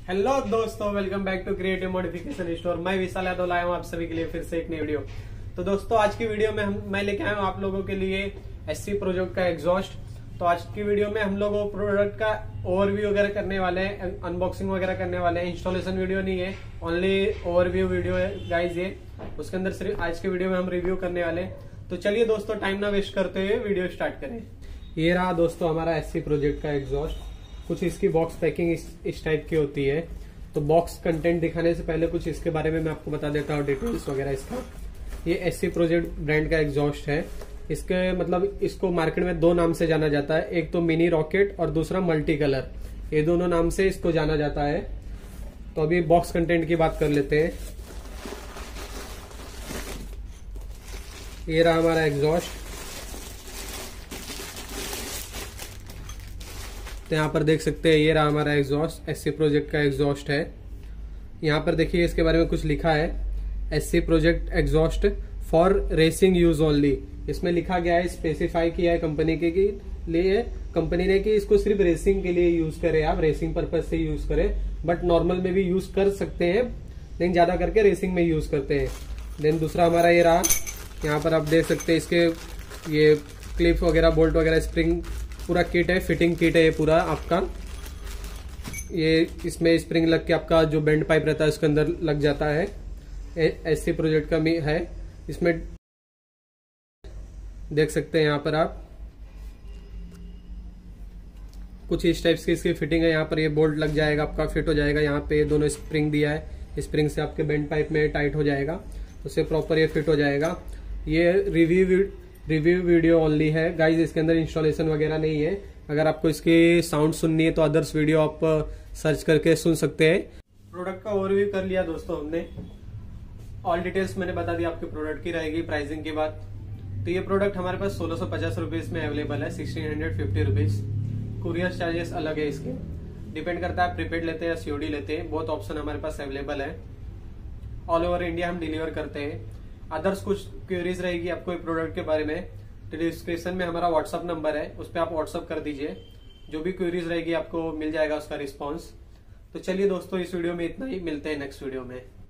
Hello दोस्तों, welcome back to creative modification store. मैं विशाल यादव लाया हूँ आप सभी के लिए फिर से एक नई वीडियो। तो दोस्तों आज की वीडियो में मैं लेके आया हूँ आप लोगों के लिए एससी प्रोजेक्ट का एग्जॉस्ट। तो आज की वीडियो में हम लोग प्रोडक्ट का ओवरव्यू वगैरह करने वाले हैं, अनबॉक्सिंग वगैरह करने वाले हैं। इंस्टॉलेशन वीडियो नहीं है, ओनली ओवरव्यू वीडियो है गाइज ये। उसके अंदर सिर्फ आज के वीडियो में हम रिव्यू करने वाले हैं। तो चलिए दोस्तों टाइम ना वेस्ट करते हुए वीडियो स्टार्ट करें। ये रहा दोस्तों हमारा एससी प्रोजेक्ट का एग्जॉस्ट। कुछ इसकी बॉक्स पैकिंग इस टाइप की होती है। तो बॉक्स कंटेंट दिखाने से पहले कुछ इसके बारे में मैं आपको बता देता हूँ, डिटेल्स वगैरह इसका। ये एससी प्रोजेक्ट ब्रांड का एग्जॉस्ट है। इसके मतलब इसको मार्केट में दो नाम से जाना जाता है, एक तो मिनी रॉकेट और दूसरा मल्टी कलर। ये दोनों नाम से इसको जाना जाता है। तो अभी बॉक्स कंटेंट की बात कर लेते हैं। ये रहा हमारा एग्जॉस्ट। तो यहाँ पर देख सकते हैं ये रहा हमारा एग्जॉस्ट, एससी प्रोजेक्ट का एग्जॉस्ट है। यहाँ पर देखिए इसके बारे में कुछ लिखा है, SC project exhaust for racing use only. इसमें लिखा गया है, स्पेसिफाई किया है कंपनी के लिए, कंपनी ने कि इसको सिर्फ रेसिंग के लिए यूज करें, आप रेसिंग पर्पज से यूज करें। बट नॉर्मल में भी यूज कर सकते हैं, लेकिन ज्यादा करके रेसिंग में यूज करते हैं। देन दूसरा हमारा ये रहा, यहाँ पर आप देख सकते हैं इसके ये क्लिप वगैरह, बोल्ट वगैरह, स्प्रिंग पूरा किट है, फिटिंग किट है ये पूरा आपका। ये इसमें स्प्रिंग लग के आपका जो बेंड पाइप रहता है उसके अंदर लग जाता है। एससी प्रोजेक्ट का है। इसमें देख सकते हैं यहाँ पर आप कुछ इस टाइप की इसकी फिटिंग है। यहाँ पर ये बोल्ट लग जाएगा आपका, फिट हो जाएगा। यहाँ पे दोनों स्प्रिंग दिया है, स्प्रिंग से आपके बेंड पाइप में टाइट हो जाएगा, उससे प्रॉपर ये फिट हो जाएगा। ये रिव्यू वीडियो ओनली है गाइज, इसके अंदर इंस्टॉलेशन वगैरह नहीं है। अगर आपको इसकी साउंड सुननी है तो अदर्स वीडियो आप सर्च करके सुन सकते हैं। प्रोडक्ट का ओवरव्यू कर लिया दोस्तों हमने, ऑल डिटेल्स मैंने बता दिया आपके प्रोडक्ट की रहेगी प्राइसिंग के बाद। तो ये प्रोडक्ट हमारे पास 1650 रुपीज में अवेलेबल है, 1650 रुपीज। कुरियर चार्जेस अलग है इसके, डिपेंड करता है प्रीपेड लेते हैं या सीओडी लेते हैं। बहुत ऑप्शन हमारे पास अवेलेबल है। ऑल ओवर इंडिया हम डिलीवर करते हैं। अदर्स कुछ क्वेरीज रहेगी आपको प्रोडक्ट के बारे में तो डिस्क्रिप्शन में हमारा व्हाट्सअप नंबर है, उस पर आप व्हाट्सअप कर दीजिए। जो भी क्वेरीज रहेगी आपको मिल जाएगा उसका रिस्पॉन्स। तो चलिए दोस्तों इस वीडियो में इतना ही, मिलते हैं नेक्स्ट वीडियो में।